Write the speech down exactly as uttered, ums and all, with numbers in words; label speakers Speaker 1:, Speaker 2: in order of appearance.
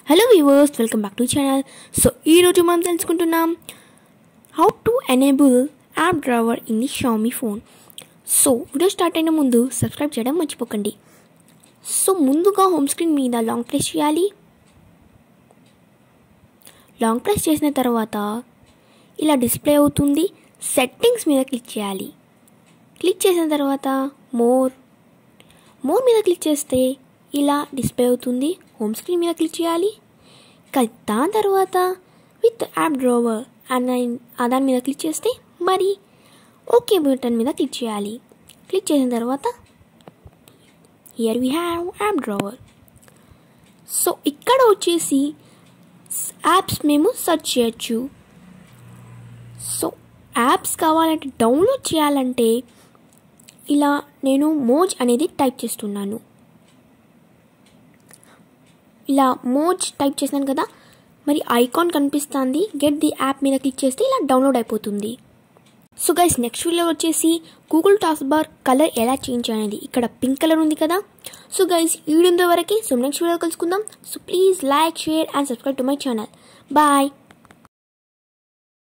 Speaker 1: Hello viewers, welcome back to channel. So ఈరోజు మనం తెలుసుకుంటున్నాం how to enable app driver in the Xiaomi phone. So video start అయిన ముందు subscribe చేయడం మర్చిపోకండి. సో ముందుగా హోమ్ స్క్రీన్ మీద లాంగ్ ప్రెస్ చేయాలి. లాంగ్ ప్రెస్ చేసిన తర్వాత ఇలా డిస్ప్లే అవుతుంది. సెట్టింగ్స్ మీద క్లిక్ చేయాలి. క్లిక్ చేసిన తర్వాత మోర్ మోర్ మీద క్లిక్ చేస్తే ఇలా డిస్ప్లే అవుతుంది. హోమ్ స్క్రీన్ మీద క్లిక్ చేయాలి. దాని తర్వాత విత్ యాప్ డ్రైవర్ అని దాని మీద క్లిక్ చేస్తే మరి ఓకే బటన్ మీద క్లిక్ చేయాలి. క్లిక్ చేసిన తర్వాత here we have app driver. So ఇక్కడ వచ్చేసి యాప్స్ మేము సెర్చ్ చేయొచ్చు. సో యాప్స్ కావాలంటే డౌన్లోడ్ చేయాలంటే ఇలా నేను మోజ్ అనేది టైప్ చేస్తున్నాను. ఇలా మోజ్ టైప్ చేసినాను కదా, మరి ఐకాన్ కనిపిస్తుంది. గెట్ ది యాప్ మీద క్లిక్ చేస్తే ఇలా డౌన్లోడ్ అయిపోతుంది. సో గైస్, నెక్స్ట్ వీడియో వచ్చేసి గూగుల్ టాస్క్ బార్ కలర్ ఎలా చేంజ్ అనేది. ఇక్కడ పింక్ కలర్ ఉంది కదా. సో గైస్, ఈ వీడియో వరకే. సో నెక్స్ట్ వీడియో కలుసుకుందాం. So please like, share and subscribe to my channel. Bye.